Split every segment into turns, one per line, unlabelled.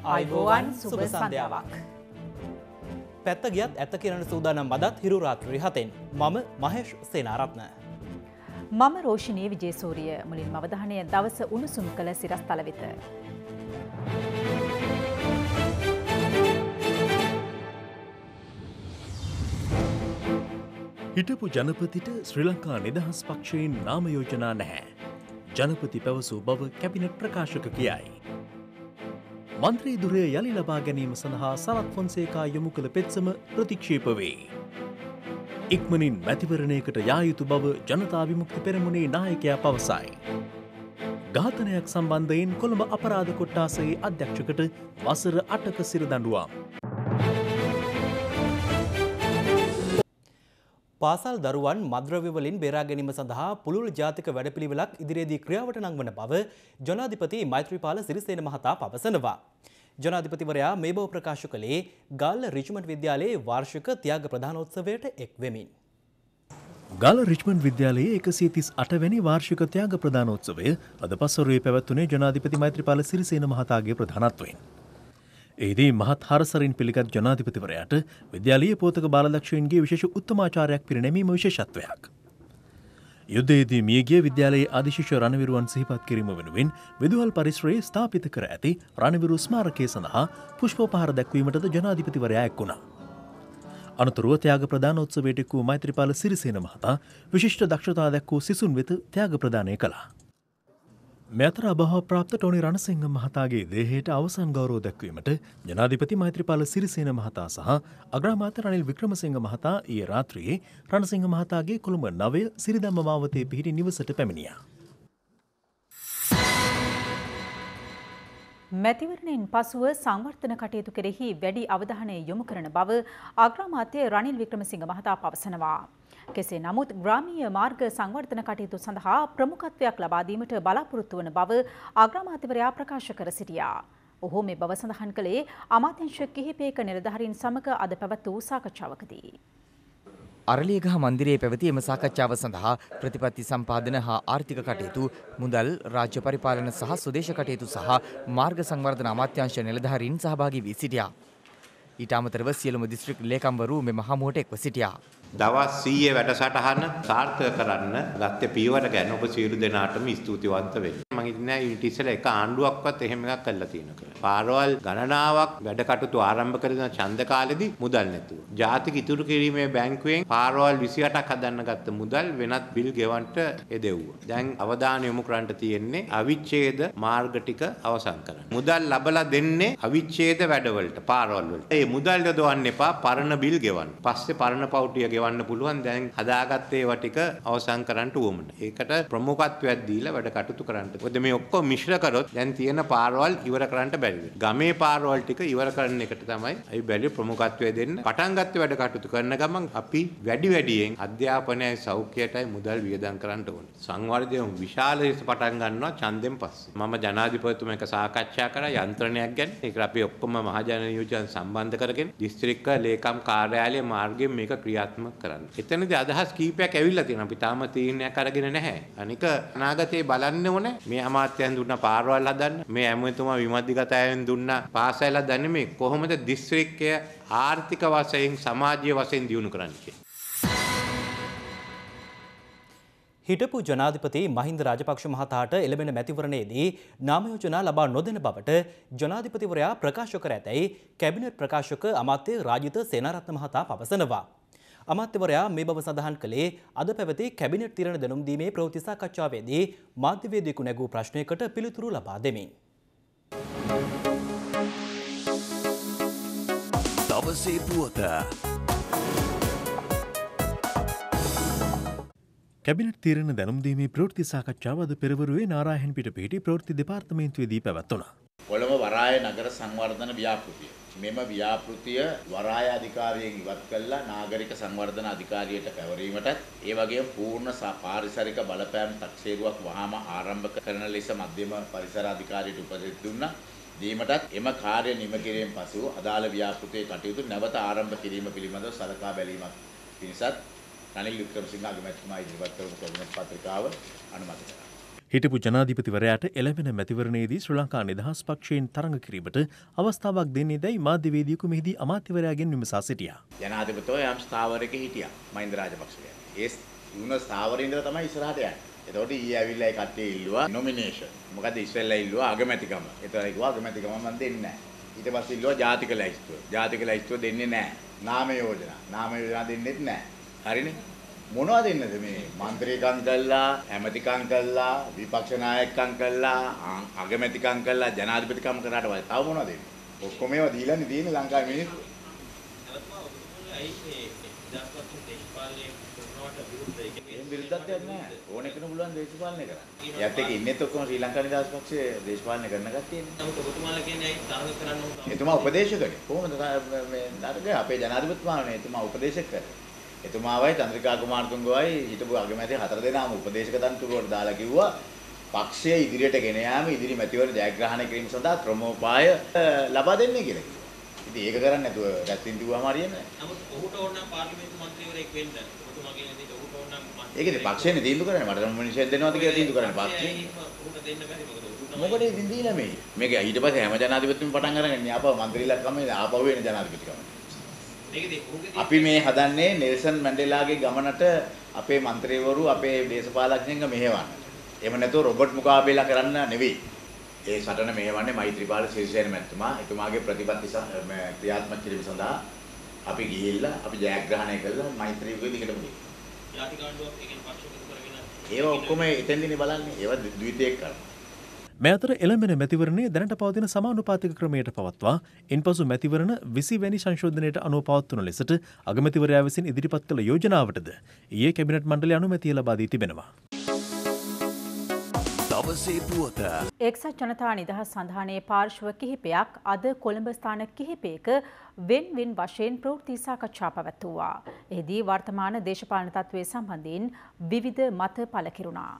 ආයුබෝවන් සුබ සන්ධ්‍යාවක්. පැත්ත ගියත් ඇත්ත කිරණ සූදානම් මදත් හිරු රාත්‍රී 7න් මම මහේෂ් සේනාරත්න.
මම රෝෂිනී විජේසූරිය. මුලින්ම අවධානය දවස උණුසුම් කළ සිරස්තල වෙත.
හිටපු ජනපතිට ශ්‍රී ලංකා නිදහස් පක්ෂයෙන් නාම යෝජනා නැහැ. ජනපති පැවසූ බව කැබිනට් ප්‍රකාශක කියයි. මන්ත්‍රී දුරය යළි ලබා ගැනීම සඳහා සරත් ෆොන්සේකා යොමු කළ පෙත්සම ප්‍රතික්ෂේප වේ. ඉක්මනින් මැතිවරණයකට යා යුතු බව ජනතා විමුක්ති පෙරමුණේ නායකයා පවසයි. ඝාතනයක් සම්බන්ධයෙන් කොළඹ අපරාධ කොට්ටාසයේ අධ්‍යක්ෂකට වසර 8ක සිරදඬුවම්.
පාසල් දරුවන් මද්‍රව්‍ය වලින් බේරා ගැනීම සඳහා පුළුල් ජාතික වැඩපිළිවෙලක් ඉදිරියේදී ක්‍රියාවට නංවන බව ජනාධිපති මෛත්‍රීපාල සිරිසේන මහතා පවසනවා. ජනාධිපතිවරයා මේ බව ප්‍රකාශ කළේ ගාල්ල රිච්මන්ඩ් විද්‍යාලයේ වාර්ෂික ත්‍යාග ප්‍රදානෝත්සවයට එක් වෙමින්.
ගාල්ල රිච්මන්ඩ් විද්‍යාලයේ 138 වැනි වාර්ෂික ත්‍යාග ප්‍රදානෝත්සවය අද පස්වරුවේ පැවැත්වුණේ ජනාධිපති මෛත්‍රීපාල සිරිසේන මහතාගේ ප්‍රධානත්වයෙන්. එහිදී මහත් හරසරින් පිළිගත් ජනාධිපතිවරයාට විද්‍යාලීය පෝතක බාලදක්ෂයින්ගේ විශේෂ උත්තමාචාරයක් පිරිනැමීම විශේෂත්වයක්. යුද්ධයේදී මියගිය විද්‍යාලයේ ආදිශිෂ්‍ය රණවිරුවන් සිහිපත් කිරීම වෙනුවෙන් විදුහල් පරිසරයේ ස්ථාපිත කර ඇති රණවිරු ස්මාරකය සඳහා පුෂ්පෝපහාර දැක්වීමටද ජනාධිපතිවරයා එක් වුණා. අනතුරුව ත්‍යාග ප්‍රදානෝත්සවයට එක් වූ මෛත්‍රීපාල සිරිසේන මහතා විශිෂ්ට දක්ෂතා දැක් වූ සිසුන් වෙත ත්‍යාග ප්‍රදානය කළා. මේ අතර අභාව ප්‍රාප්ත ටෝනි රණසිංහ මහතාගේ දේහයට අවසන් ගෞරව දැක්වීමට ජනාධිපති මෛත්‍රීපාල සිරිසේන මහතා සහ අග්‍රාමාත්‍ය රනිල් වික්‍රමසිංහ මහතා ඊයේ රාත්‍රියේ රණසිංහ මහතාගේ කොළඹ 9 සිරිදම්ම මාවතේ පිහිටි නිවසට පැමිණියා.
මැතිවරණයෙන් පසුව සංවර්ධන කටයුතු කෙරෙහි වැඩි අවධානය යොමු කරන බව අග්‍රාමාත්‍ය රනිල් වික්‍රමසිංහ මහතා පවසනවා. කෙසේ නමුත් ග්‍රාමීය මාර්ග සංවර්ධන කටයුතු සඳහා ප්‍රමුඛත්වයක් ලබා දීමට බලාපොරොත්තු වන බව අග්‍රාමාත්‍යවරයා ප්‍රකාශ කර සිටියා. ඔහු මේ බව සඳහන් කළේ අමාත්‍යාංශ කිහිපයක නිලධාරීන් සමග අද පැවැත් වූ සාකච්ඡාවකදී.
අරලියගහ මන්දිරයේ පැවති එම සාකච්ඡාව සඳහා ප්‍රතිපත්ති සම්පාදන හා ආර්ථික කටයුතු, මුදල්, රාජ්‍ය පරිපාලන සහ ස්වදේශ කටයුතු සහ මාර්ග සංවර්ධන අමාත්‍යාංශ නිලධාරීන් සහභාගී වී සිටියා. ඊට අමතරව සියලුම දිස්ත්‍රික් ලේකම්වරු මෙම හමුවට එක්ව සිටියා.
දවස් 100 වැඩසටහන සාර්ථක කරන්න ගත්ත පියවර ගැන ඔබ සියලු දෙනාටම ස්තුතිවන්ත වෙන්න. මම හිතන්නේ ඊට ඉස්සෙල්ලා එක ආණ්ඩුවක්වත් එහෙම එකක් කළා තියෙනවා කියලා. පාරවල් ගණනාවක් වැඩ කටයුතු ආරම්භ කරන ඡන්ද කාලෙදී මුදල් නැතුව. ජාතික ඉතුරු කිරීමේ බැංකුවෙන් පාරවල් 28ක් හදන්න ගත්ත මුදල් වෙනත් බිල් ගෙවන්නට එදෙව්වා. දැන් අවධානය යොමු කරන්න තියෙන්නේ අවිච්ඡේද මාර්ග ටික අවසන් කරන්න. මුදල් ලබලා දෙන්නේ අවිච්ඡේද වැඩවලට පාරවල් වලට. ඒ මුදල් යොදවන්න එපා පරණ බිල් ගෙවන්න. පස්සේ පරණ පවුටිය ගෙවන්න පුළුවන්. දැන් හදාගත්ත ඒවා ටික අවසන් කරන්න ඕමන. ඒකට ප්‍රමුඛත්වයක් දීලා වැඩ කටයුතු කරන්න. මොකද මේ ඔක්කොම මිශ්‍ර කරොත් දැන් තියෙන පාරවල් ඉවර කරන්න බැරි වෙනවා. ගමේ පාරවල් ටික ඉවර කරන එකට තමයි අපි බැරි ප්‍රමුඛත්වය දෙන්න. පටන් ගත්ත වැඩ කටයුතු කරන ගමන් අපි වැඩියෙන් අධ්‍යාපනයයි සෞඛ්‍යයටයි මුදල් වියදම් කරන්න ඕනේ. සංවර්ධනය විශාල ලෙස පටන් ගන්නවා ඡන්දෙන් පස්සේ. මම ජනාධිපතිතුමා එක සාකච්ඡා කරා යන්ත්‍රණයක් ගැන. ඒක අපි ඔක්කොම මහජන නියෝජන සම්බන්ධ කරගෙන දිස්ත්‍රික්ක ලේකම් කාර්යාලයේ මාර්ගයෙන් මේක ක්‍රියාත්මක කරන්න. එතනදී අදහස් කීපයක් ඇවිල්ලා තියෙනවා. අපි තාම තීරණයක් අරගෙන නැහැ. අනික අනාගතේ බලන්න ඕනේ. මේ අමාත්‍යයන් දුන්න පාරවල් හදන්න, මේ ඇමතුමා විමධ්‍යගත අයන් දුන්න පාසල් හදන්න මේ කොහොමද දිස්ත්‍රික්කය ආර්ථික වශයෙන් සමාජීය වශයෙන් දියුණු කරන්නේ.
හිටපු ජනාධිපති මහින්ද රාජපක්ෂ මහතාට එළඹෙන මැතිවරණයේදී නාම යෝජනා ලබා නොදෙන බවට ජනාධිපතිවරයා ප්‍රකාශ කර ඇතැයි කැබිනට් ප්‍රකාශක අමාත්‍ය රාජිත සේනාරත්න මහතා පවසනවා. අමාත්‍යවරයා මේ බව සඳහන් කළේ අද පැවති කැබිනට් තීරණ දැනුම් දීමේ ප්‍රවෘත්ති සාකච්ඡාවේදී මාධ්‍යවේදියෙකු නැගූ ප්‍රශ්නයකට පිළිතුරු ලබා දෙමින්.
දවසේ පුවත. කැබිනට් තීරණ දැනුම් දීමේ ප්‍රවෘත්ති සාකච්ඡාව අද පෙරවරුවේ නාරායන්පිට පිහිටි ප්‍රවෘත්ති දෙපාර්තමේන්තුවේදී පැවැත්වුණා.
කොළඹ වරාය නගර සංවර්ධන ව්‍යාපෘතිය. මෙම ව්‍යාපෘතිය වරාය අධිකාරියෙන් ඉවත් කළා නාගරික සංවර්ධන අධිකාරියට පැවරීමටත් ඒ වගේම පූර්ණ පාරිසරික බලපෑම් තක්සේරුවක් වහාම ආරම්භ කරන ලෙස මධ්‍යම පරිසර අධිකාරියට උපදෙස් දුන්නා. දීමටත් එම කාර්ය නිම කිරීමෙන් පසු අදාළ ව්‍යාපෘතියේ කටයුතු නැවත ආරම්භ කිරීම පිළිබඳව සලකා බැලීමක් පිණිසත් රනිල් වික්‍රමසිංහ අගමැතිතුමා ඉදිරිපත් කරපු කැබිනට් පත්‍රිකාව අනුමත කළා.
හිටපු ජනාධිපතිවරයාට එළඹෙන මැතිවරණයේදී ශ්‍රී ලංකා නිදහස් පක්ෂයෙන් තරඟ කිරීමට අවස්ථාවක් දෙන්නේ දැයි මාධ්‍යවේදියෙකු මෙහිදී අමාත්‍යවරයාගෙන් විමසා සිටියා.
ජනාධිපතිව යම් ස්ථාවරයක හිටියා මහින්ද රාජපක්ෂ කියන්නේ. ඒ වුණ ස්ථාවරේ ඉඳලා තමයි ඉස්සරහට යන්නේ. එතකොට ඊයේ ඇවිල්ලා ඒ කට්ටිය ඉල්ලුවා නොමිනේෂන්. මොකද ඉස්සෙල්ලා ඉල්ලුවා අගමැතිකම. ඒතර කිව්වා අගමැතිකම මම දෙන්නේ නැහැ. ඊට පස්සේ ඉල්ලුවා ජාතික ලැයිස්තුව. ජාතික ලැයිස්තුව දෙන්නේ නැහැ. නාම යෝජනා. නාම යෝජනා දෙන්නෙත් නැහැ. හරිනේ? මොනවද දෙන්නද මේ മന്ത്രിකම් කළා, ඇමතිකම් කළා, විපක්ෂ නායකකම් කළා, අගමැතිකම් කළා, ජනාධිපතිකම් කරාට වගේ තව මොනවද දෙන්නේ? ඔක්කොම ඒවා දීලානේ තියෙන්නේ ලංකාවේ මිනිස්සු. එහෙම විරුද්ධත්වයක් නැහැ. ඕන එකන පුළුවන් දේශපාලනය කරන්න. යත් එක ඉන්නේත් ඔක්කොම ශ්‍රී ලංකා නිදහස් පක්ෂයේ දේශපාලනය කරන කට්ටියනේ. නමුත් ඔබතුමාලා කියන්නේ ඇයි තරඟ කරන්න ඕන? එතුමා උපදේශකනේ. කොහොමද මේ නරක අපේ ජනාධිපතිතුමානේ එතුමා උපදේශක කරේ. එතුමාවයි චන්ද්‍රිකා කුමාරතුංගවයි හිටපු අගමැති 4 දෙනාම උපදේශක තනතුරුවට දාලා කිව්වා පක්ෂය ඉදිරියට ගෙන යාම ඉදිරි මැතිවර ජයග්‍රහණය කිරීම සඳහා ක්‍රමෝපාය ලබා දෙන්නේ කියලා කිව්වා. ඉතින් ඒක කරන්නේ නැතුව රැස්තින් දුවම හරියන්නේ නැහැ. නමුත් ඔහුට ඕන නම් පාර්ලිමේන්තු මන්ත්‍රීවරයෙක් වෙන්න. ඔබතුමාගේ නේද ඔහුට ඕන නම් ඒකද පක්ෂයනේ තීන්දුව කරන්නේ. මට නම් මිනිස්සුන් දෙනවද කියලා තීන්දුව කරන්නේ පක්ෂය. ඔහුට දෙන්න බැරි මොකද ඉතින් දීලා මේ. මේක ඊට පස්සේ හැම ජනාධිපතිතුම පටන් අරගෙන ආපහු මන්ත්‍රීලා කමේ ආපහු වෙන ජනාධිපතිකම. අපි මේ හදන්නේ නෙල්සන් මැන්ඩෙලාගේ ගමනට අපේ මන්ත්‍රීවරු අපේ දේශපාලඥයන්ව මෙහෙවන්න. එහෙම නැතුව රොබර්ට් මුගාබේලා කරන්න නෙවෙයි. ඒ සටන මෙහෙවන්නේ මෛත්‍රීපාල සිරිසේන මැතිතුමා. එතුමාගේ ප්‍රතිපත්ති ක්‍රියාත්මක කිරීම සඳහා අපි ගිහිල්ලා අපි ජයග්‍රහණය කළා මෛත්‍රීගේ දිගටම ගිහින්. යාතිකාණ්ඩුවක් එකෙන් පක්ෂවලට කරගෙන ඒවා ඔක්කොම එතෙන්දිනේ බලන්නේ. ඒවා ද්විතීයික කරනවා.
මේ අතර එළඹෙන මැතිවරණය දැනට පවතින සමානුපාතික ක්‍රමයට පවත්වා ඉන්පසු මැතිවරණ 20 වැනි සංශෝධනයට අනුව පවත්වන ලෙසට අගමැතිවරයා විසින් ඉදිරිපත් කළ යෝජනාවටද ඊයේ කැබිනට් මණ්ඩලය අනුමැතිය ලබා දී තිබෙනවා.
දවසේ පුවත
එක්සත් ජනතා නිදහස් සන්ධානයේ පාර්ශ්ව කිහිපයක් අද කොළඹ ස්ථාන කිහිපයක වෙන් වශයෙන් ප්‍රවෘත්ති සාකච්ඡා පැවැත්වුවා. එහිදී වර්තමාන දේශපාලන තත්ත්වයේ සම්බන්ධයෙන් විවිධ මත පළ කෙරුණා.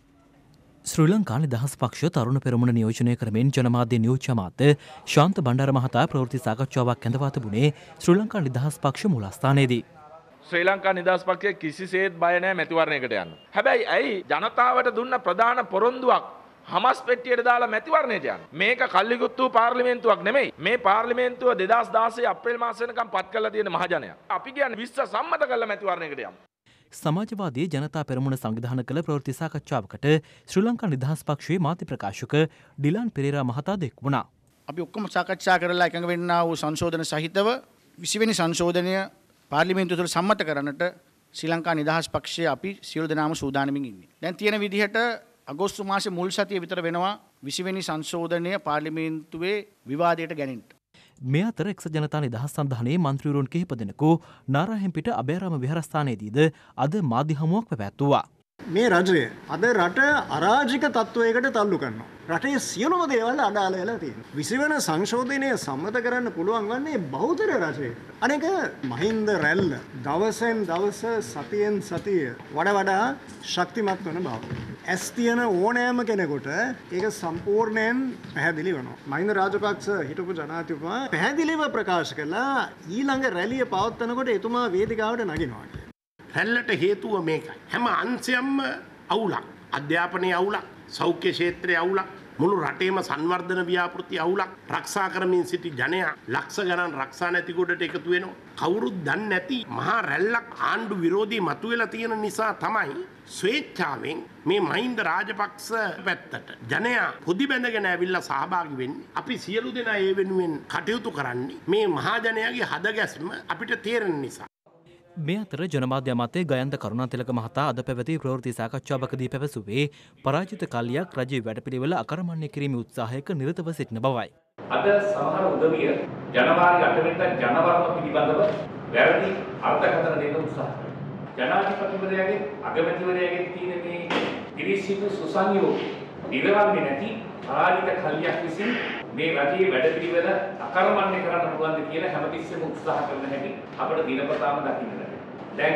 ශ්‍රී ලංකා නිදහස් පක්ෂ තරුණ පෙරමුණ නියෝජනය කරමින් ජනමාධ්‍ය නියෝජ්‍ය අමාත්‍ය ශාන්ත බණ්ඩාර මහතා ප්‍රවෘත්ති සාකච්ඡාවක් ඇඳවා තිබුණේ ශ්‍රී ලංකා නිදහස් පක්ෂ මූලස්ථානයේදී.
ශ්‍රී ලංකා නිදහස් පක්ෂය කිසිසේත් බය නැහැ මැතිවරණයකට යන්න. හැබැයි ඇයි ජනතාවට දුන්න ප්‍රධාන පොරොන්දුවක් හමස් පෙට්ටියට දාලා මැතිවරණයට යන්න. මේක කල්ලිකුත්තු පාර්ලිමේන්තුවක් නෙමෙයි. මේ පාර්ලිමේන්තුව 2016 අප්‍රේල් මාස වෙනකම් පත් කරලා තියෙන මහජනයා. අපි කියන්නේ 20 සම්මත කරලා මැතිවරණයකට යමු.
සමාජවාදී ජනතා පෙරමුණ සංවිධාන කළ ප්‍රවෘත්ති සාකච්ඡාවකට ශ්‍රී ලංකා නිදහස් පක්ෂයේ මාධ්‍ය ප්‍රකාශක ඩිලාන් පෙරේරා මහතා දෙක් වුණා.
අපි ඔක්කොම සාකච්ඡා කරලා එකඟ වෙන්නා වූ සංශෝධන සහිතව 20 වෙනි සංශෝධනය පාර්ලිමේන්තුව තුළ සම්මත කරන්නට ශ්‍රී ලංකා නිදහස් පක්ෂය අපි සියලු දෙනාම සූදානමින් ඉන්නේ. දැන් තියෙන විදිහට අගෝස්තු මාසේ මුල් සතිය විතර වෙනවා 20 වෙනි සංශෝධනය පාර්ලිමේන්තුවේ විවාදයට ගැනෙන්න.
මේ අතර එක්සත් ජනතා නිදහස් සන්ධානයේ මන්ත්‍රීවරුන් කිහිප දෙනෙකු නාරාහෙම්පිට අභයාරාම විහාරස්ථානයේදීද අද මාධ්‍ය හමුවක් පැවැත්වුවා.
මේ රජය අද රට අරාජික තත්ත්වයකට තල්ලු කරනවා. රටේ සියලුම දේවල් අඩාල වෙලා තියෙනවා. 20 වෙනි සංශෝධනය සම්මත කරන්න පුළුවන් වන්නේ බහුතර රජයකට. අනේක මහින්ද රැල්ල දවසෙන් දවස සතියෙන් සතිය වඩා ශක්තිමත් වන බව. ඇස් තියෙන ඕනෑම කෙනෙකුට ඒක සම්පූර්ණයෙන් පැහැදිලි වෙනවා. මහින්ද රාජපක්ෂ හිටපු ජනාධිපතිතුමා පැහැදිලිව ප්‍රකාශ කළා ඊළඟ රැළිය පවත්වනකොට එතුමා වේදිකාවට නගිනවා කියලා.
රැල්ලට හේතුව මේකයි. හැම අංශයක්ම අවුලක්. අධ්‍යාපනයේ අවුලක්, සෞඛ්‍ය ක්ෂේත්‍රයේ අවුලක්, මුළු රටේම සංවර්ධන ව්‍යාපෘති අවුලක්. රක්ෂා කරමින් සිටි ජනයා ලක්ෂ ගණන් රක්ෂා නැති කොටට එකතු වෙනවා. කවුරුත් දන්නේ නැති මහා රැල්ලක් ආණ්ඩු විරෝධී මතුවෙලා තියෙන නිසා තමයි ස්වේච්ඡාවෙන් මේ මහින්ද රාජපක්ෂ පැත්තට ජනයා පොදි බැඳගෙන ඇවිල්ලා සහභාගී වෙන්නේ. අපි සියලු දෙනා ඒ වෙනුවෙන් කටයුතු කරන්නේ මේ මහා ජනයාගේ හදගැස්ම අපිට තේරෙන නිසා.
මේ අතර ජනමාධ්‍ය අමාත්‍ය ගයන්ත කරුණාතිලක මහතා අද පැවති ප්‍රවෘත්ති සාකච්ඡාවකදී පැවසුවේ පරාජිත කල්ලියක් රජයේ වැඩපිළිවෙල අකර්මණ්‍ය කිරීමේ උත්සාහයක නිරතව සිටින බවයි.
අද සමහර උදවිය ජනවාරි 8 වෙනිදා ජනවර්ම පිළිබඳව වැරදි අර්ථකථන දෙන්න උත්සාහ කරනවා. ජනාධිපතිවරයාගේ අගමැතිවරයාගේ තියෙන මේ පිරිසිදු සුසංයෝග නිරවන්නේ නැති පරාජිත කල්ලියක් විසින් මේ රජයේ වැඩපිළිවෙල අකර්මණ්‍ය කරන්න පුළුවන්ද කියලා හැමතිස්සෙම උත්සාහ කරන හැටි අපිට දිනපතාම දකින්න ලැබෙනවා. දැන්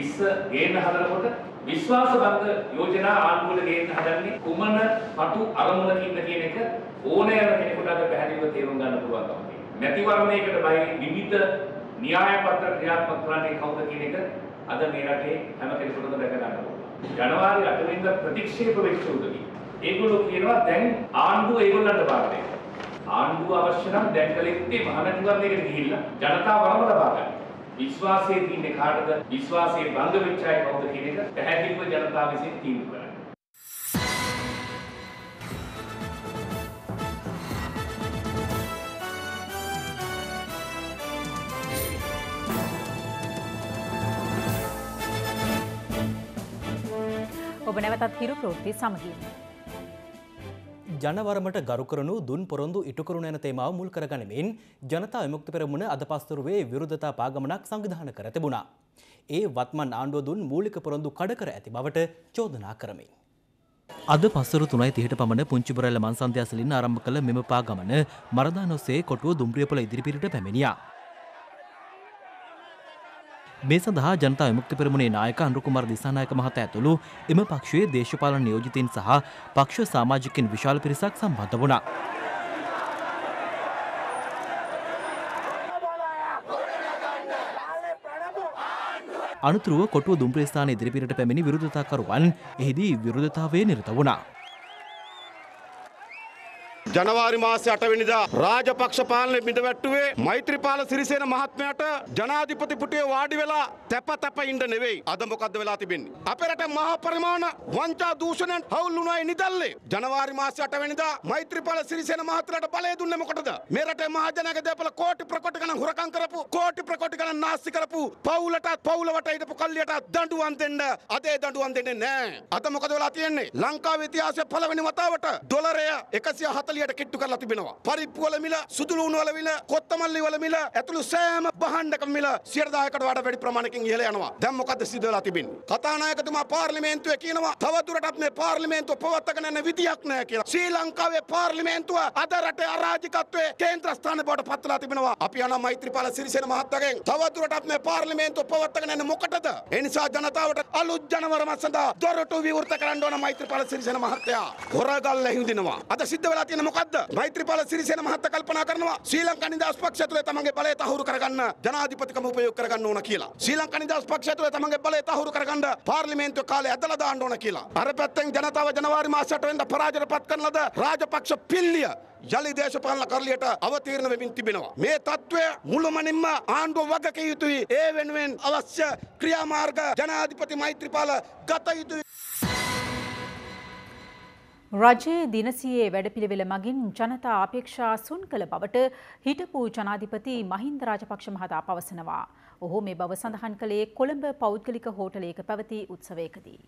20 ගේන්න හදනකොට විශ්වාසබද්ධ යෝජනා ආණ්ඩුවට ගේන්න හදන්නේ කුමන පටු අරමුණකින්ද කියන එක ඕනෑම කෙනෙකුට අද පැහැදිලිව තේරුම් ගන්න පුළුවන් තමයි. මැතිවරණයකට බයි විවිධ න්‍යාය පත්‍ර ක්‍රියාත්මක කරන්නේ කවුද කියන එක අද මේ රටේ හැම කෙනෙකුටම දැක ගන්න පුළුවන්. ජනවාරි 8 වෙනිදා ප්‍රතික්ෂේප වෙච්ච උදවිය. ඒගොල්ලෝ කියනවා දැන් ආණ්ඩුව ඒගොල්ලන්ට බාර දෙන්න. ආණ්ඩුව අවශ්‍ය නම් දැන් කළ යුත්තේ මහමැතිවරණයකට ගිහිල්ලා ජනතාවම ලබා ගන්න. විශ්වාසයේ තින්නේ කාටද? විශ්වාසයේ භංග වෙච්ච අය කවුද කියන එක පැහැදිලිව ජනතාව විසින් තීන්දුව කරන්න.
ඔබ නැවතත් හිරු ප්‍රවෘත්ති සමගින්.
ජනවරමට ගරු කරනු දුන් පොරොන්දු ඉටු කරනු යන තේමාව මුල් කරගනිමින් ජනතා විමුක්ති පෙරමුණ අද පස්තුරුවේ විරුද්ධතා පාගමනක් සංවිධානය කර තිබුණා. ඒ වත්මන් ආණ්ඩුව දුන් මූලික පොරොන්දු කඩ කර ඇති බවට චෝදනා කරමින්. අද පස්වරු 3:30ට පමණ පුංචිබරැල්ල මන්සන්ධ්‍යාසලින් ආරම්භ කළ මෙම පාගමන මරදානොස්සේ කොටුව දුම්රියපොළ ඉදිරිපිටට පැමිණියා. මේ සඳහා ජනතා විමුක්ති පෙරමුණේ නායක අනුරුකුමාර දිසානායක මහතා ඇතුළු එම පක්ෂයේ දේශපාලන නියෝජිතයින් සහ පක්ෂ සමාජිකයින් විශාල පිරිසක් සම්බන්ධ වුණා. අනතුරුව කොටුව දුම්රිය ස්ථානයේ ඉදිරිපිටට පැමිණි විරෝධතාකරුවන් එහිදී විරෝධතාවයේ නිරත වුණා.
ජනවාරි මාසේ 8 වෙනිදා රාජපක්ෂ පාලනය බිඳවැට්ටුවේ මෛත්‍රීපාල සිරිසේන මහත්මයාට ජනාධිපති පුටුවේ වාඩි වෙලා තැප ඉන්න නෙවෙයි. අද මොකද්ද වෙලා තිබෙන්නේ? අපේ රටේ මහා පරිමාණ වංචා දූෂණයන් හවුල් වුණායි නිදල්ලේ. ජනවාරි මාසේ 8 වෙනිදා මෛත්‍රීපාල සිරිසේන මහත්මයාට බලය දුන්නේ මොකටද? මේ රටේ මහජනක දේපල කෝටි ප්‍රකෝටි ගණන් හොරකම් කරපු, කෝටි ප්‍රකෝටි ගණන් නාස්ති කරපු පවුලටත් පවුල වට හිටපු කල්ලියටත් දඬුවම් දෙන්න. අද ඒ දඬුවම් දෙන්නේ නැහැ. අද මොකද වෙලා තියෙන්නේ? ලංකාවේ ඉතිහාසයේ පළවෙනි වතාවට ඩොලරය 140 කිට්ටු කරලා තිබෙනවා. පරිප්පු වල මිල, සුදු ලුණු වල මිල, කොත්තමල්ලි වල මිල, ඇතුළු සෑම භාණ්ඩකම මිල 100%කට වඩා වැඩි ප්‍රමාණයකින් ඉහළ යනවා. දැන් මොකද්ද සිද්ධ වෙලා තිබෙන්නේ? කතානායකතුමා පාර්ලිමේන්තුවේ කියනවා තව දුරටත් මේ පාර්ලිමේන්තුව පවත්වාගෙන යන විදියක් නැහැ කියලා. ශ්‍රී ලංකාවේ පාර්ලිමේන්තුව අද රටේ අරාජිකත්වයේ කේන්ද්‍ර ස්ථාන බවට පත් වෙලා තිබෙනවා. අපි යන මෛත්‍රීපාල සිරිසේන මහත්තයාගෙන් තව දුරටත් මේ පාර්ලිමේන්තුව පවත්වාගෙන යන්නේ මොකටද? ඒ නිසා ජනතාවට අලුත් ජනවරම සඳහා දොරටු විවෘත කරන්න ඕන මෛත්‍රීපාල සිරිසේන මහත්තයා. හොරගල්ල හිඳිනවා. අද සිද්ධ වෙලා තියෙන මොකද්ද? මෛත්‍රීපාල සිරිසේන මහත්තයා කල්පනා කරනවා ශ්‍රී ලංකා නිදහස් පක්ෂය තුළ තමන්ගේ බලය තහවුරු කරගන්න ජනාධිපතිකම උපයෝග කරගන්න ඕන කියලා. ශ්‍රී ලංකා නිදහස් පක්ෂය තුළ තමන්ගේ බලය තහවුරු කරගන්න පාර්ලිමේන්තුව කාලේ ඇදලා දාන්න ඕන කියලා. අර පැත්තෙන් ජනතාව ජනවාරි මාස 8 වෙනිදා පරාජයටපත් කරන ලද රාජපක්ෂ පිල්ලිය යලි දේශපාලන කරලියට අවතීර්ණ වෙමින් තිබෙනවා. මේ තත්ත්වය මුළුමනින්ම ආණ්ඩුව වගකිය යුතුයි. ඒ වෙනුවෙන් අවශ්‍ය ක්‍රියාමාර්ග ජනාධිපති මෛත්‍රීපාල ගත යුතුයි.
රජයේ දිනසියේ වැඩපිළිවෙල මගින් ජනතා අපේක්ෂා සුන් කළ බවට හිටපු ජනාධිපති මහින්ද රාජපක්ෂ මහතා පවසනවා. ඔහු මේ බව සඳහන් කළේ කොළඹ පෞද්ගලික හෝටලයක පැවති උත්සවයකදී.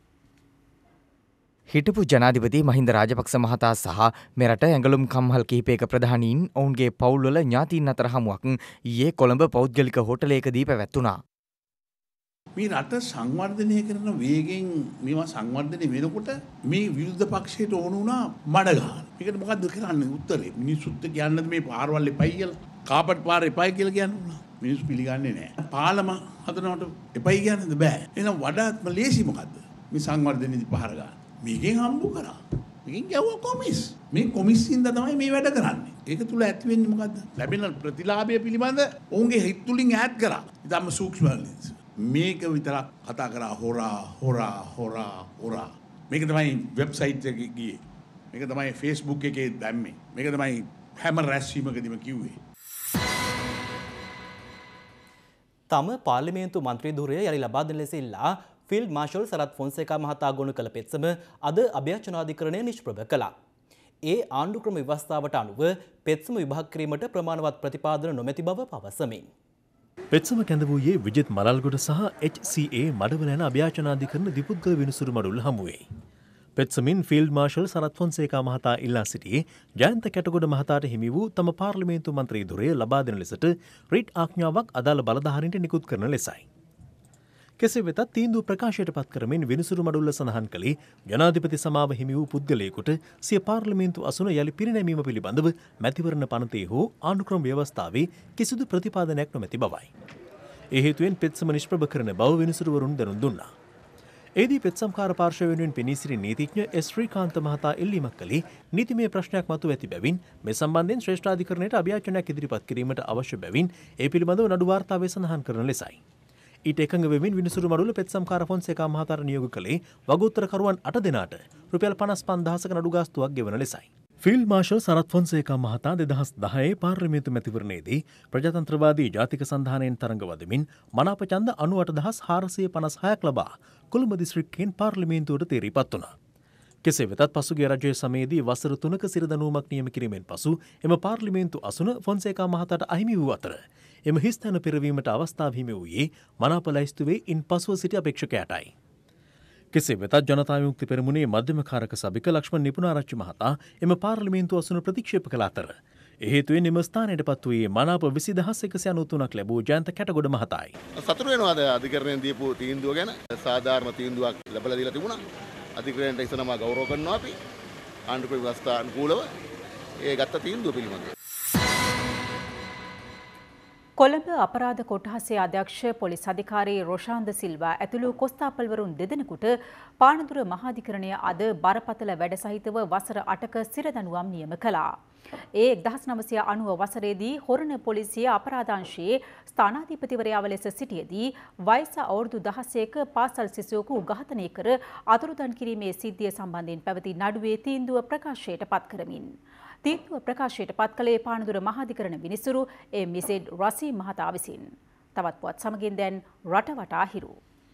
හිටපු ජනාධිපති මහින්ද රාජපක්ෂ මහතා සහ මෙරට ඇඟලුම් කම්හල් කිහිපයක ප්‍රධානීන් ඔවුන්ගේ පවුල්වල ඥාතීන් අතර හමුවක් ඊයේ කොළඹ පෞද්ගලික හෝටලයකදී පැවැත්වුණා.
මේ රට සංවර්ධනය කරන වේගෙන් මේවා සංවර්ධනය වෙනකොට මේ විරුද්ධ පක්ෂයට ඕන වුණා මඩ ගන්න. මේකට මොකද්ද කරන්නේ උත්තරේ? මිනිස්සුත් කියන්නද මේ පාරවල් එපයි කියලා? කාපට් පාර එපයි කියලා කියන්නේ. මිනිස්සු පිළිගන්නේ නැහැ. පාලම හදනකොට එපයි කියන්නද බෑ. එහෙනම් වඩාත්ම ලේසි මොකද්ද? මේ සංවර්ධනයේදී පහර ගන්න. මේකෙන් හම්බු කරා. මේකෙන් ගැව්වා කොමිස්. මේ කොමිස් හින්දා තමයි මේ වැඩ කරන්නේ. ඒක තුල ඇති වෙන්නේ මොකද්ද? ලැබෙන ප්‍රතිලාභය පිළිබඳ ඔවුන්ගේ හිත තුලින් ඈත් කරා. ඉතින් සූක්ෂම මේක විතරක් කතා කරා හොරා. මේක තමයි වෙබ්සයිට් එකේ ගියේ. මේක තමයි Facebook එකේ දැම්මේ. මේක තමයි හැම රැස්වීමකදීම කිව්වේ.
තම පාර්ලිමේන්තු මන්ත්‍රී ධුරය යලි ලබා දෙන ලෙස ඉල්ලා ෆීල්ඩ් මාෂල් සරත් ෆොන්සේකා මහතා ගොනු කළ පෙත්සම අද අභ්‍යර්ථනාධිකරණය නිෂ්ප්‍රභ කළා. ඒ ආණ්ඩු ක්‍රම ව්‍යවස්ථාවට අනුව පෙත්සම විභාග කිරීමට ප්‍රමාණවත් ප්‍රතිපාදන නොමැති බව පවසමින්
පෙත්සම කැඳ වූයේ විජිත් මලල්ගොඩ සහ HCA මඩවල යන අභ්‍යාචනාධිකරණ දිපුද්ගල විනිසුරු මඩුල්ල හමුවේ. පෙත්සමින් ෆීල්ඩ් මාර්ෂල් සරත් ෆොන්සේකා මහතා ඉල්ලා සිටියේ ජයන්ත කැටගොඩ මහතාට හිමි වූ තම පාර්ලිමේන්තු මන්ත්‍රී ධුරය ලබා දෙන ලෙසට රිට් ආඥාවක් අදාළ බලධාරීන්ට නිකුත් කරන ලෙසයි. කෙසේ වෙතත් තීන්දුව ප්‍රකාශයට පත් කරමින් විනිසුරු මඩුල්ල සඳහන් කළේ ජනාධිපති සමාව හිමි වූ පුද්ගලයෙකුට සිය පාර්ලිමේන්තු අසුන යලි පිරිනැමීම පිළිබඳව මැතිවරණ පනතේ හෝ ආණ්ඩුක්‍රම ව්‍යවස්ථාවේ කිසිදු ප්‍රතිපාදනයක් නොමැති බවයි. ඒ හේතුවෙන් පෙත්සම නිෂ්ප්‍රභ කරන බව විනිසුරුවරුන් දැනුම් දුන්නා. එදී පෙත්සම්කාර පාර්ශ්ව වෙනුවෙන් පෙනී සිටි නීතිඥ එස් ශ්‍රීකාන්ත මහතා ඉල්ලීමක් කළේ නීතිමය ප්‍රශ්නයක් මතුව ඇති බැවින් මේ සම්බන්ධයෙන් ශ්‍රේෂ්ඨාධිකරණයට අභ්‍යාචනයක් ඉදිරිපත් කිරීමට අවශ්‍ය බැවින් ඒ පිළිබඳව නඩු වාර්තාවේ සඳහන් කරන ලෙසයි. ඊට එකඟ වෙමින් විනිසුරු මඩුල්ල පෙත්සම්කාර ෆොන්සේකා මහතාට නියෝග කළේ වගඋත්තරකරුවන් 8 දෙනාට රුපියල් 55000ක නඩු ගාස්තුවක් ගෙවන ලෙසයි. ෆීල්ඩ් මාර්ෂල් සරත් ෆොන්සේකා මහතා 2010 පාර්ලිමේන්තු මැතිවරණයේදී ප්‍රජාතන්ත්‍රවාදී ජාතික සන්ධානයෙන් තරඟ වදමින් මනාප ඡන්ද 98456ක් ලබා කොළඹ දිස්ත්‍රික්කයෙන් පාර්ලිමේන්තුවට තේරීපත් වුණා. කෙසේ වෙතත් පසුගිය රජයේ සමයේදී වසර 3ක සිරදනුවමක් නියම කිරීමෙන් පසු එම පාර්ලිමේන්තු අසුන ෆොන්සේකා මහතාට අහිමි වූ අතර එම හිස්තැන පෙරවීමට අවස්ථාව හිමි වූයේ මනාප ලැයිස්තුවේ ඉන් පසුව සිටි අපේක්ෂකයාටයි. කෙසේ වෙතත් ජනතා විමුක්ති පෙරමුණේ මධ්‍යම කාරක සභික ලක්ෂ්මන් නිපුණාරච්චි මහතා එම පාර්ලිමේන්තු අසුන ප්‍රතික්ෂේප කළ අතර ඒ හේතුවෙන් එම ස්ථානයට පත් වූයේ මනාප 20193ක් ලැබූ ජයන්ත කැටගොඩ මහතායි.
සතුටු වෙනවාද අධිකරණයෙන් දීපු තීන්දුව ගැන? සාධාරණ තීන්දුවක් ලැබලා දීලා තිබුණා. අධිකරණයට ඉස්සනම ගෞරව කරනවා අපි ආණ්ඩුක්‍රම ව්‍යවස්ථා අනුකූලව ඒ ගත්ත තීන්දුව පිළිබඳව.
කොළඹ අපරාධ කොට්ටාසයේ අධ්‍යක්ෂ පොලිස් අධිකාරී රොෂාන්ද සිල්වා ඇතුළු කොස්තාපල්වරුන් දෙදෙනෙකුට පානදුර මහාධිකරණය අද බරපතල වැඩ සහිතව වසර 8ක සිරදඬුවම් නියම කළා. ඒ 1990 වසරේදී හොරණ පොලිසිය අපරාධාංශයේ ස්ථානාධිපතිවරයාව ලෙස සිටියේදී වයස අවුරුදු 16ක පාසල් සිසුවෙකු ඝාතනය කර අතුරුදන් කිරීමේ සිද්ධිය සම්බන්ධයෙන් පැවති නඩුවේ තීන්දුව ප්‍රකාශයට පත් කරමින් තීන්දුව ප්‍රකාශයට පත් කළේ පානදුර මහාධිකරණ විනිසුරු මිසෙඩ් රසී මහතා විසින්. තවත් පුවත් සමගින් දැන් රටවටා හිරු.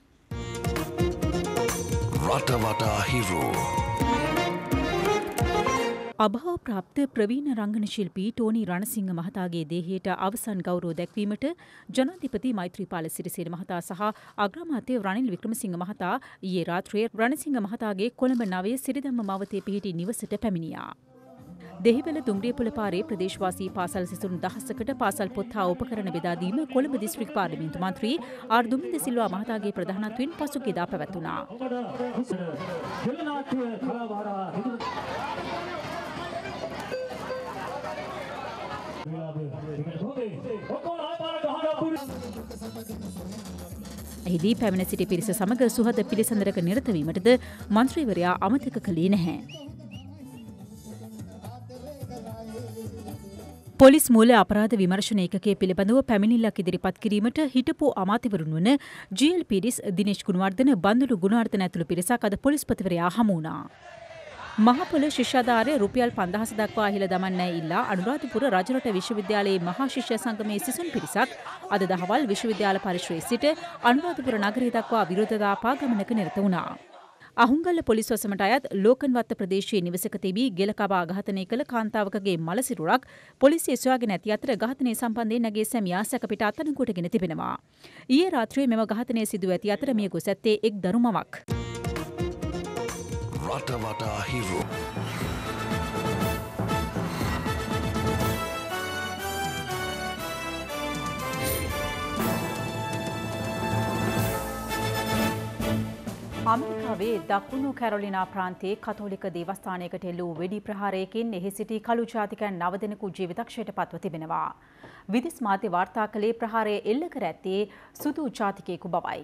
රටවටා හිරු.
අභාව ප්‍රාප්ත ප්‍රවීණ රංගන ශිල්පී ටෝනි රණසිංහ මහතාගේ දේහයට අවසන් ගෞරව දැක්වීමට ජනාධිපති මෛත්‍රීපාල සිරිසේන මහතා සහ අග්‍රාමාත්‍ය රනිල් වික්‍රමසිංහ මහතා ඊයේ රාත්‍රියේ රණසිංහ මහතාගේ කොළඹ 9 සිරිදම්ම මාවතේ පිහිටි නිවසට පැමිණියා. දෙහිවල දුම්රියපොළ පාරේ ප්‍රදේශවාසී පාසල් සිසුන් දහසකට පාසල් පොත් හා උපකරණ බෙදා දීම කොළඹ දිස්ත්‍රික් පාර්ලිමේන්තු මන්ත්‍රී ආර් දුමින්ද සිල්වා මහතාගේ ප්‍රධානත්වයෙන් පසුගියදා පැවැත්වුණා. එහිදී පැමිණ සිටි පිරිස සමග සුහද පිළිසඳරක නිරත වීමටද මන්ත්‍රීවරයා අමතක කළේ නැහැ. පොලිස් මූල අපරාධ විමර්ශන ඒකකයේ පිළිබඳව පැමිණිල්ලක් ඉදිරිපත් කිරීමට හිටපු අමාත්‍යවරුන් වන ජී.එල්.පීඩිස් දිනේෂ් ගුණවර්ධන බන්දුලු ගුණවර්ධන ඇතුළු පිරිසක් අද පොලිස්පතිවරයා හමු වුණා. මහපොළ ශිෂ්‍යාධාරය රුපියල් 5000 දක්වා ඉහළ දමන්නෑ ඉල්ලා අනුරාධපුර රජරට විශ්වවිද්‍යාලයේ මහා ශිෂ්‍ය සංගමයේ සිසුන් පිරිසක් අද දහවල් විශ්වවිද්‍යාල පරිශ්‍රයේ සිට අනුරාධපුර නගරය දක්වා විරෝධතා පාගමනක නිරත වුණා. අහුංගල්ල පොලිස් වසමට අයත් ලෝකන්වත්ත ප්‍රදේශයේ නිවසක තිබී ගෙල කබා ඝාතනය කළ කාන්තාවකගේ මල සිරුරක් පොලිසිය සොයාගෙන ඇති අතර ඝාතනය සම්බන්ධයෙන් නැගේ සැමියා සැකපිට අත්අඩංගුවටගෙන තිබෙනවා. ඊයේ රාත්‍රියේ මෙම ඝාතනය සිදුව ඇති අතර මිය ගොස් ඇත්තේ එක් දරුමවක්.
රටවටා හිරු.
අමරිකාවේ දකුණු කැරොලිනා ප්‍රාන්තයේ කතෝලික දේවස්ථානයකට එල්ලූ වෙඩි ප්‍රහාරයකින් එහි සිටි කළු ජාතිකයන් 9 දෙනෙකු ජීවිතක්ෂයට පත්ව තිබෙනවා. විදෙස් මාධ්‍ය වාර්තා කළේ ප්‍රහාරය එල්ල කර ඇත්තේ සුදු ජාතිකයෙකු බවයි.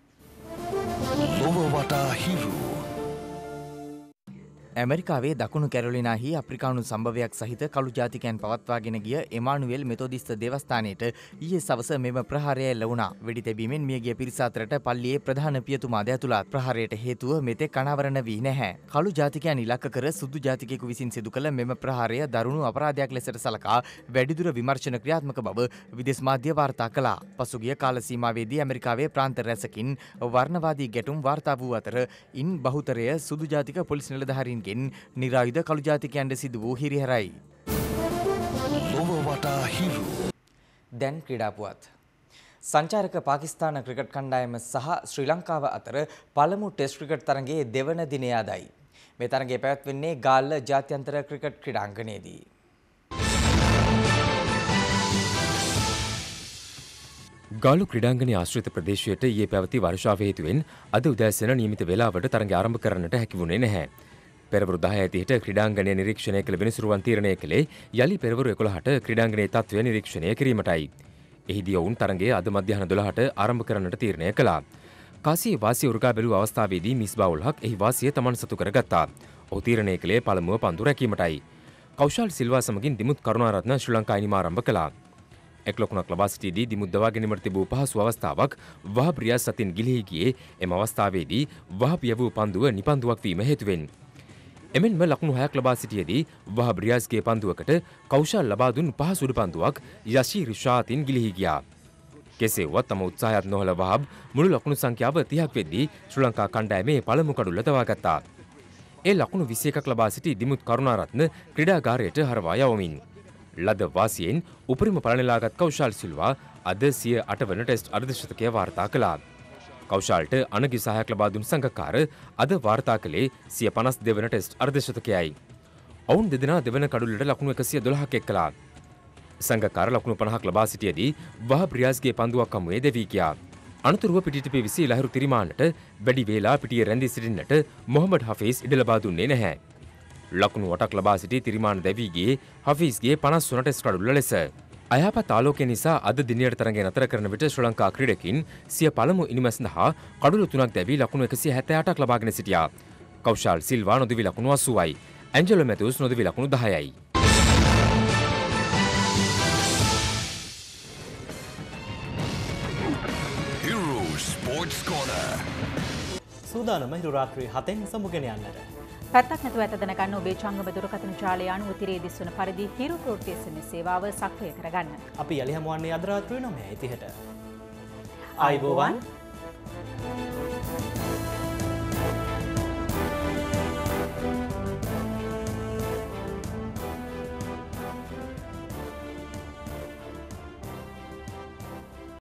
ලොව වටා හිරු.
ඇමරිකාවේ දකුණු කැරොලිනාහි අප්‍රිකානු සම්භවයක් සහිත කළු ජාතිකයන් පවත්වාගෙන ගිය එමානුවෙල් මෙතෝදිස්ත දේවස්ථානයට ඊයේ සවස මෙම ප්‍රහාරය එල්ල වුණා. වෙඩි තැබීමෙන් මියගිය පිරිස අතරට පල්ලියේ ප්‍රධාන පියතුමාද ඇතුළත්. ප්‍රහාරයට හේතුව මෙතෙක් අනාවරණ වී නැහැ. කළු ජාතිකයන් ඉලක්ක කර සුදු ජාතිකයෙකු විසින් සිදු කළ මෙම ප්‍රහාරය දරුණු අපරාධයක් ලෙසට සලකා වැඩිදුර විමර්ශන ක්‍රියාත්මක බව විදෙස් මාධ්‍ය වාර්තා කළා. පසුගිය කාල සීමාවේදී ඇමරිකාවේ ප්‍රාන්ත රැසකින් වර්ණවාදී ගැටුම් වාර්තා වූ අතර ඉන් බහුතරය සුදු ජාතික පොලිස් නිලධාරීන් නිරායුධ කළු ජාතිකයන්ට සිදු වූ හිරිහැරයි.
ලොව වටා හිරු.
දැන් ක්‍රීඩා පුවත්. සංචාරක පාකිස්තාන ක්‍රිකට් කණ්ඩායම සහ ශ්‍රී ලංකාව අතර පළමු ටෙස්ට් ක්‍රිකට් තරගයේ දෙවන දිනය අදයි. මේ තරගය පැවැත්වෙන්නේ ගාල්ල ජාත්‍යන්තර ක්‍රිකට් ක්‍රීඩාංගණයේදී.
ගාලු ක්‍රීඩාංගණයේ ආශ්‍රිත ප්‍රදේශයට ඊයේ පැවති වර්ෂාව හේතුවෙන් අද උදෑසන නියමිත වේලාවට තරගය ආරම්භ කරන්නට හැකි වුණේ නැහැ. පෙරවරු 10 ඇතියට ක්‍රීඩාංගණය නිරීක්ෂණය කළ විනිසුරුවන් තීරණය කළේ යලි පෙරවරු 11ට ක්‍රීඩාංගණයේ තත්ත්වය නිරීක්ෂණය කිරීමටයි. එහිදී ඔවුන් තරගය අද මධ්‍යහන 12ට ආරම්භ කරන්නට තීරණය කළා. කාසියේ වාසිය උරුකා බැලූ අවස්ථාවේදී මිස්බා උල් හක් එහි වාසිය තමන් සතු කරගත්තා. ඔහු තීරණය කළේ පළමුව පන්දු රැකීමටයි. කෞෂල් සිල්වා සමගින් දිමුත් කරුණාරත්න ශ්‍රී ලංකා ඉනිම ආරම්භ කළා. එක් ලකුණක් ලබා සිටියේදී දිමුත් දවා ගැනීමට තිබූ පහසු අවස්ථාවක් වහබ් රියාස් අතින් ගිලිහි ගියේ එම අවස්ථාවේදී වහබ් යවූ පන්දුව නිපන්දුවක් වීම හේතුවෙන්. එමෙන්ම ලකුණු 6ක් ලබා සිටියේදී වහබ් රියාස්ගේ පන්දුවකට කෞශල් ලබා දුන් පහසු උඩ පන්දුවක් යෂීර් ෂා අතින් ගිලිහි ගියා. කෙසේ වුවත් තම උත්සාහයත් නොහල වහබ් මුළු ලකුණු සංඛ්‍යාව 30ක් වෙද්දී ශ්‍රී ලංකා කණ්ඩායමේ පළමු කඩුල්ල තවා ගත්තා. ඒ ලකුණු 21ක් ලබා සිටි දිමුත් කරුණාරත්න ක්‍රීඩාගාරයට හරවා යවමින් ලද වාසියෙන් උපරිම පල නෙලාගත් කෞශල් සිල්වා අද 108 වන ටෙස්ට් අර්ධශතකය වාර්තා කළා. කෞශල්ට අනගි සහයක් ලබා දුන් සංගකාර අද වාර්තා කළේ 152 වන ටෙස්ට් අර්ධශතකයයි. ඔවුන් දෙදෙනා දෙවන කඩුල්ලට ලකුණු 112ක් එක්කලා. සංගකාර ලකුණු 50ක් ලබා සිටියේදී වහබ් රියාස්ගේ පන්දුවක් හමුවේ දෙවී ගියා. අනතුරුව පිටිට පිවිසි ලහිරු තිරිමාන්නට වැඩි වේලා පිටියේ රැඳී සිටින්නට මොහමඩ් හෆීස් ඉඩ ලබා දුන්නේ නැහැ. ලකුණු 8ක් ලබා සිටි තිරිමාන්න දැවී ගියේ හෆීස්ගේ 50 වන ටෙස්ට් කඩුල්ල ලෙස. අයහපත් ආලෝකය නිසා අද දිනයට තරඟය නතර කරන විට ශ්‍රී ලංකා ක්‍රීඩකින් සිය පළමු ඉනිම සඳහා කඩුළු 3ක් දැවී ලකුණු 178ක් ලබාගෙන සිටියා. කෞශල් සිල්වා නොදවි ලකුණු 80යි. ඇන්ජලෝ මැතිව්ස් නොදවි ලකුණු 10යි.
සූදානම හිරු රාත්‍රී 7න් සමුගෙන යන්නට.
පැත්තක් නැතුව ඇත දැනගන්න ඔබේ චංගම දුරකථන ජාලය අනුව තිරේ දිස්වන පරිදි හිරු ප්‍රවෘත්ති SMS සේවාව සක්‍රිය කරගන්න.
අපි යලි හමුවන්නේ අද රාත්‍රී 9:30ට. ආයුබෝවන්.